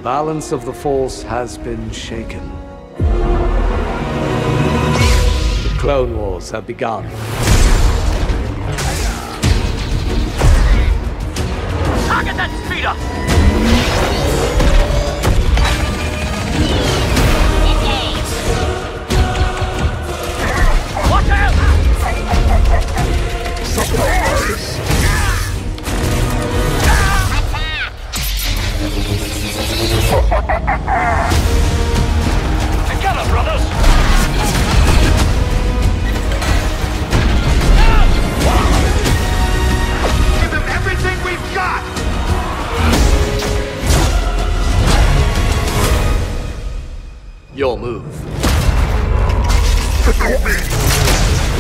balance of the Force has been shaken. The Clone Wars have begun. Target that speeder! Watch out! Together, brothers! Give them everything we've got! Your move.